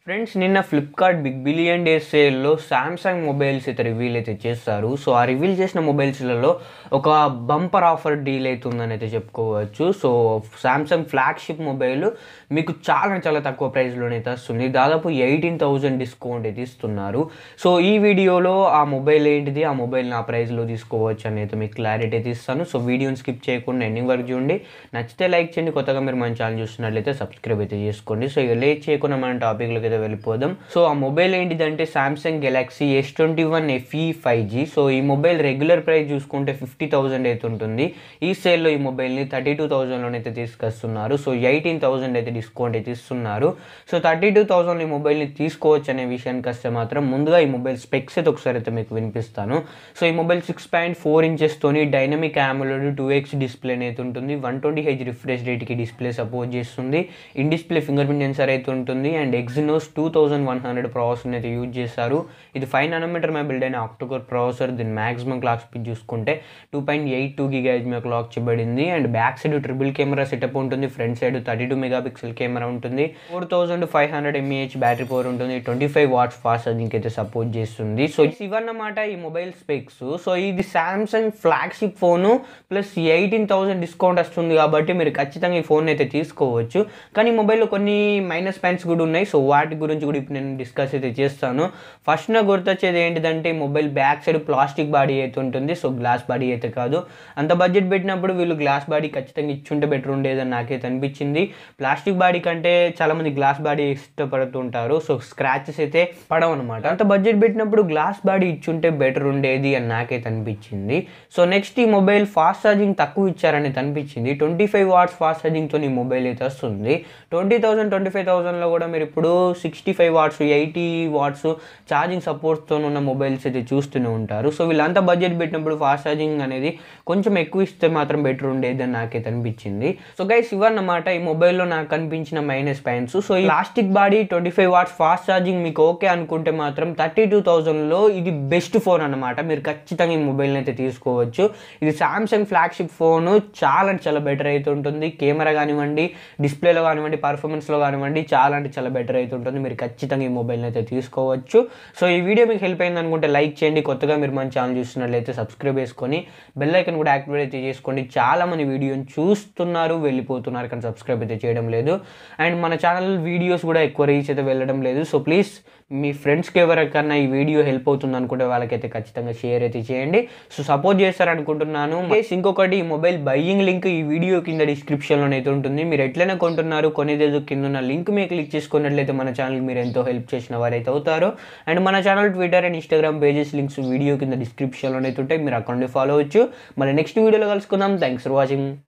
Friends నిన్న Flipkart big billion day సేల్లో Samsung mobiles అయితే రివీల్ అయితే చేస్తారు. సో ఆ రివీల్ చేసిన మొబైల్స్లలో ఒక బంపర్ ఆఫర్ డీల్ అవుతుందని అయితే చెప్పుకోవచ్చు. సో సామ్సంగ్ ఫ్లాగ్షిప్ మొబైల్ మీకు చాలా తక్కువ ప్రైస్లోనైతే వస్తుంది. దాదాపు 18,000 డిస్కౌంట్ అయితే ఇస్తున్నారు. సో ఈ వీడియోలో ఆ మొబైల్ ఏంటిది, ఆ మొబైల్ని ఆ ప్రైస్లో తీసుకోవచ్చు అని అయితే మీకు క్లారిటీ అయితే ఇస్తాను. సో వీడియోని స్కిప్ చేయకుండా ఎండింగ్ వరకు చూడండి. నచ్చితే లైక్ చేయండి, కొత్తగా మీరు మన ఛానల్ చూస్తున్నట్లయితే సబ్స్క్రైబ్ అయితే చేసుకోండి. సో ఇక లేట్ చేయకుండా మన టాపిక్లోకి వెళ్ళిపోదాం. సో ఆ మొబైల్ ఏంటిదంటే Samsung Galaxy S21 FE 5G. So ఈ మొబైల్ రెగ్యులర్ ప్రైస్ చూసుకుంటే 50,000 అయితే ఉంటుంది. ఈ సేల్లో ఈ మొబైల్ని 32,000లోనైతే తీసుకొస్తున్నారు. సో 18,000 అయితే డిస్కౌంట్ అయితే ఇస్తున్నారు. సో 32,000 ఈ మొబైల్ని తీసుకోవచ్చు అనే విషయానికి వస్తే మాత్రం ముందుగా ఈ మొబైల్ స్పెక్స్ అయితే ఒకసారి అయితే మీకు వినిపిస్తాను. సో ఈ మొబైల్ 6.4 ఇంచెస్ తోని డైనమిక్ AMOLED 2x డిస్ప్లే అయితే ఉంటుంది. 120Hz రిఫ్రెష్ రేట్కి డిస్ప్లే సపోర్ట్ చేస్తుంది. In display fingerprint sensor అయితే ఉంటుంది. అండ్ ఎగ్జినోస్ 2100 ప్రాసెసర్ని అయితే యూజ్ చేశారు. ఇది 5nm బిల్డ్ అయిన ఆక్టోకోర్ ప్రాసెసర్. దీని మాక్సిమం క్లాక్ స్పీడ్ చూసుకుంటే 2.82 GHz మీద క్లాక్ చేయబడింది. And back side triple camera setup ఉంటుంది. ఫ్రంట్ సైడ్ 32 మెగాపిక్సెల్ కెమెరా ఉంటుంది. 4500 mAh బ్యాటరీ పవర్ ఉంటుంది. 25 వాట్స్ ఫాస్ట్ ఛార్జింగ్ అయితే సపోర్ట్ చేస్తుంది. సో ఇవన్నమాట ఈ మొబైల్ స్పెక్స్. సో ఇది Samsung flagship phone plus 18,000 discount వస్తుంది కాబట్టి మీరు ఖచ్చితంగా ఈ ఫోన్ అయితే తీసుకోవచ్చు. కానీ ఈ మొబైల్లో కొన్ని మైనస్ పాయింట్స్ కూడా ఉన్నాయి. సో వాటి గురించి కూడా ఇప్పుడు నేను డిస్కస్ అయితే చేస్తాను. ఫస్ట్ నాకు గుర్తొచ్చేది ఏంటిదంటే mobile back side plastic body అయితే ఉంటుంది. సో గ్లాస్ బాడీ అయితే కాదు. అంత బడ్జెట్ పెట్టినప్పుడు వీళ్ళు గ్లాస్ బాడీ ఖచ్చితంగా ఇచ్చుంటే బెటర్ ఉండేదని నాకైతే అనిపించింది. ప్లాస్టిక్ బాడీ కంటే చాలామంది గ్లాస్ బాడీ ఇష్టపడుతుంటారు. సో స్క్రాచెస్ అయితే పడవు అనమాట. అంత బడ్జెట్ పెట్టినప్పుడు గ్లాస్ బాడీ ఇచ్చుంటే బెటర్ ఉండేది అని నాకైతే అనిపించింది. సో నెక్స్ట్ ఈ మొబైల్ ఫాస్ట్ ఛార్జింగ్ తక్కువ ఇచ్చారని అనిపించింది. 25 వాట్స్ ఫాస్ట్ ఛార్జింగ్తో ఈ మొబైల్ అయితే వస్తుంది. 20,000 25,000లో కూడా మీరు ఇప్పుడు 65 వాట్స్ 80 వాట్స్ ఛార్జింగ్ సపోర్ట్తో ఉన్న మొబైల్స్ అయితే చూస్తూనే ఉంటారు. సో వీళ్ళంతా బడ్జెట్ పెట్టినప్పుడు ఫాస్ట్ ఛార్జింగ్ అనేది కొంచెం ఎక్కువ ఇస్తే మాత్రం బెటర్ ఉండేది అని నాకైతే అనిపించింది. సో గైస్ ఇవన్నమాట ఈ మొబైల్లో నాకు కనిపించిన మైనస్ పాయింట్స్. సో ఈ plastic body 25 watts fast charging మీకు ఓకే అనుకుంటే మాత్రం 32,000లో ఇది బెస్ట్ ఫోన్ అనమాట. మీరు ఖచ్చితంగా ఈ మొబైల్ని అయితే తీసుకోవచ్చు. ఇది సామ్సంగ్ ఫ్లాగ్షిప్ ఫోను చాలా బెటర్ అయితే ఉంటుంది. కెమెరా కానివ్వండి, డిస్ప్లేలో కానివ్వండి, పర్ఫార్మెన్స్లో కానివ్వండి చాలా బెటర్ అయితే ఉంటుంది. మీరు ఖచ్చితంగా ఈ మొబైల్ని అయితే తీసుకోవచ్చు. సో ఈ వీడియో మీకు హెల్ప్ అయింది అనుకుంటే లైక్ చేయండి. కొత్తగా మీరు మన ఛానల్ చూస్తున్నట్లయితే సబ్స్క్రైబ్ చేసుకొని బెల్ ఐకాన్ కూడా యాక్టివేట్ అయితే చేసుకోండి. చాలామంది వీడియోని చూస్తున్నారు, వెళ్ళిపోతున్నారు, కానీ సబ్స్క్రైబ్ అయితే చేయడం లేదు. అండ్ మన ఛానల్ వీడియోస్ కూడా ఎక్కువ రీచ్ అయితే వెళ్ళడం లేదు. సో ప్లీజ్ మీ ఫ్రెండ్స్కి ఎవరికన్నా ఈ వీడియో హెల్ప్ అవుతుంది అనుకుంటే వాళ్ళకైతే ఖచ్చితంగా షేర్ అయితే చేయండి. సో సపోర్ట్ చేస్తారనుకుంటున్నాను. ఇంకొకటి ఈ మొబైల్ బయ్యింగ్ లింక్ ఈ వీడియో కింద డిస్క్రిప్షన్లోనైతే ఉంటుంది. మీరు ఎట్లయినా కొంటున్నారు కొనేదేదో కింద ఉన్న లింక్ మీద క్లిక్ చేసుకున్నట్లయితే మన ఛానల్కి మీరు ఎంతో హెల్ప్ చేసిన వారైతే అవుతారు. అండ్ మన channel Twitter and Instagram pages links video కింద డిస్క్రిప్షన్లోనైతే ఉంటాయి. మీరు అకౌంట్ని ఫాలో అవ్వచ్చు. మళ్ళీ నెక్స్ట్ వీడియోలో కలుసుకుందాం. Thanks for watching.